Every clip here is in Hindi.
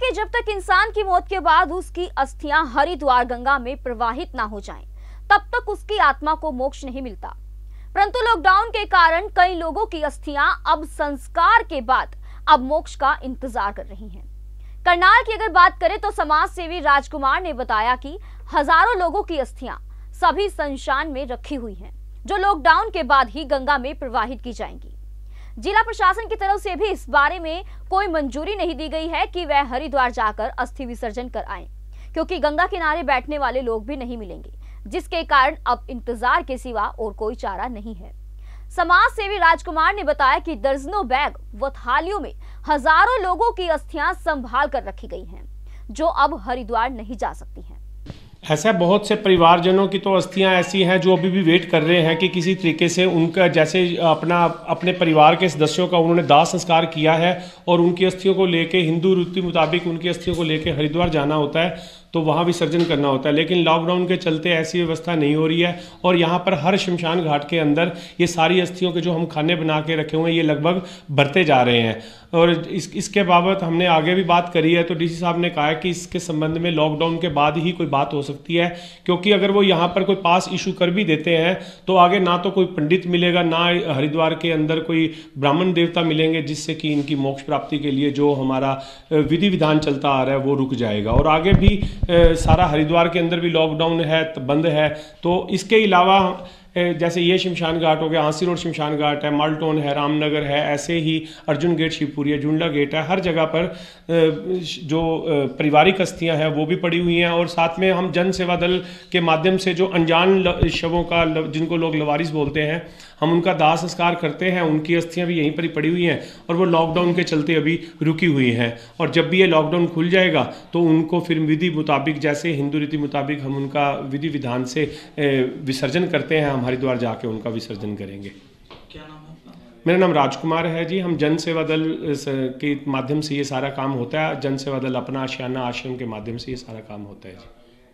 कि जब तक इंसान की मौत के बाद उसकी अस्थियां हरिद्वार गंगा में प्रवाहित ना हो जाएं, तब तक उसकी आत्मा को मोक्ष नहीं मिलता। परंतु लॉकडाउन के कारण कई लोगों की अस्थियां अब संस्कार के बाद अब मोक्ष का इंतजार कर रही हैं। करनाल की अगर बात करें तो समाज सेवी राजकुमार ने बताया कि हजारों लोगों की अस्थियां सभी शमशान में रखी हुई हैं, जो लॉकडाउन के बाद ही गंगा में प्रवाहित की जाएंगी। जिला प्रशासन की तरफ से भी इस बारे में कोई मंजूरी नहीं दी गई है कि वह हरिद्वार जाकर अस्थि विसर्जन कर आएं, क्योंकि गंगा किनारे बैठने वाले लोग भी नहीं मिलेंगे, जिसके कारण अब इंतजार के सिवा और कोई चारा नहीं है। समाज सेवी राजकुमार ने बताया कि दर्जनों बैग व थालियों में हजारों लोगों की अस्थियां संभाल कर रखी गई हैं, जो अब हरिद्वार नहीं जा सकती हैं। ऐसा बहुत से परिवारजनों की तो अस्थियां ऐसी हैं जो अभी भी वेट कर रहे हैं कि किसी तरीके से उनका जैसे अपने परिवार के सदस्यों का उन्होंने दाह संस्कार किया है और उनकी अस्थियों को लेके हिंदू रीति मुताबिक उनकी अस्थियों को लेके हरिद्वार जाना होता है, तो वहाँ विसर्जन करना होता है। लेकिन लॉकडाउन के चलते ऐसी व्यवस्था नहीं हो रही है और यहाँ पर हर शमशान घाट के अंदर ये सारी अस्थियों के जो हम खाने बना के रखे हुए हैं ये लगभग भरते जा रहे हैं। और इसके बाबत हमने आगे भी बात करी है, तो डीसी साहब ने कहा है कि इसके संबंध में लॉकडाउन के बाद ही कोई बात हो सकती है, क्योंकि अगर वो यहाँ पर कोई पास इशू कर भी देते हैं तो आगे ना तो कोई पंडित मिलेगा, ना हरिद्वार के अंदर कोई ब्राह्मण देवता मिलेंगे, जिससे कि इनकी मोक्ष प्राप्ति के लिए जो हमारा विधि विधान चलता आ रहा है वो रुक जाएगा। और आगे भी सारा हरिद्वार के अंदर भी लॉकडाउन है, बंद है। तो इसके अलावा जैसे ये शमशान घाट हो गया, आंसी रोड शमशान घाट है, माल्टोन है, रामनगर है, ऐसे ही अर्जुन गेट शिवपुरी है, जुंडला गेट है, हर जगह पर जो पारिवारिक अस्थियां हैं वो भी पड़ी हुई हैं। और साथ में हम जन सेवा दल के माध्यम से जो अनजान शवों का, जिनको लोग लवारिस बोलते हैं, हम उनका दाह संस्कार करते हैं, उनकी अस्थियां भी यहीं पर ही पड़ी हुई हैं और वो लॉकडाउन के चलते अभी रुकी हुई हैं। और जब भी ये लॉकडाउन खुल जाएगा तो उनको फिर विधि मुताबिक, जैसे हिंदू रीति मुताबिक हम उनका विधि विधान से विसर्जन करते हैं, हम हरिद्वार जाके उनका विसर्जन करेंगे। क्या नाम है आपका? मेरा नाम राजकुमार है जी। हम जन सेवा दल के माध्यम से ये सारा काम होता है। जन सेवा दल अपना आशियाना आश्रम के माध्यम से ये सारा काम होता है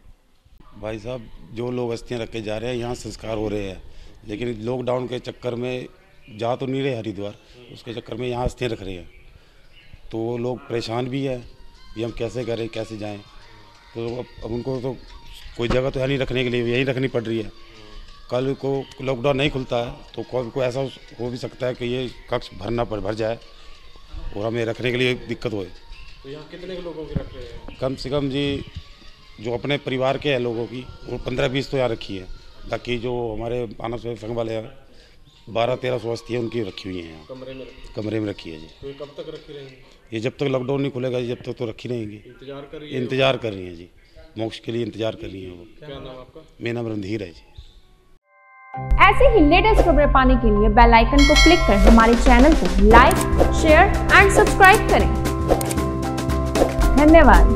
जी। भाई साहब, जो लोग अस्थियां रखे जा रहे हैं यहाँ संस्कार हो रहे हैं, लेकिन लॉकडाउन के चक्कर में जा तो नहीं रहे हरिद्वार, उसके चक्कर में यहाँ अस्थियां रख रहे हैं, तो वो लोग परेशान भी है कि हम कैसे करें, कैसे जाएं। तो अब उनको तो कोई जगह तो है नहीं रखने के लिए, यहीं रखनी पड़ रही है। कल को लॉकडाउन नहीं खुलता है तो कल को ऐसा हो भी सकता है कि ये कक्ष भर जाए और हमें रखने के लिए दिक्कत हो। तो यहाँ कितने लोगों की रख रहे हैं? कम से कम जी जो अपने परिवार के हैं लोगों की वो 15-20 तो यहाँ रखी है। बाकी जो हमारे मानव सेवा संघ वाले हैं 1200-1300 अस्थियां उनकी रखी हुई हैं यहाँ कमरे में रखी है जी। तो ये कब तक रखी रहेंगी? ये जब तक लॉकडाउन नहीं खुलेगा जब तक तो रखी रहेंगी। इंतजार कर रही हैं जी, मोक्ष के लिए इंतजार कर रही हैं वो। क्या नाम आपका? मेरा नाम रणधीर है जी। ऐसे ही लेटेस्ट खबरें पाने के लिए बेल आइकन को क्लिक कर हमारे चैनल को लाइक, शेयर एंड सब्सक्राइब करें। धन्यवाद।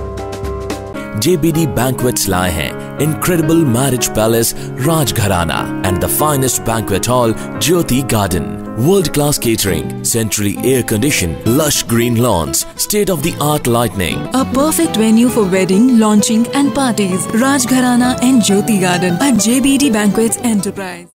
JBD Banquets लाए हैं incredible marriage palace Rajgharana and the finest banquet hall Jyoti Garden. World-class catering, centrally air-conditioned, lush green lawns, state-of-the-art lighting. A perfect venue for wedding, launching and parties. Rajgharana and Jyoti Garden at JBD Banquets Enterprise.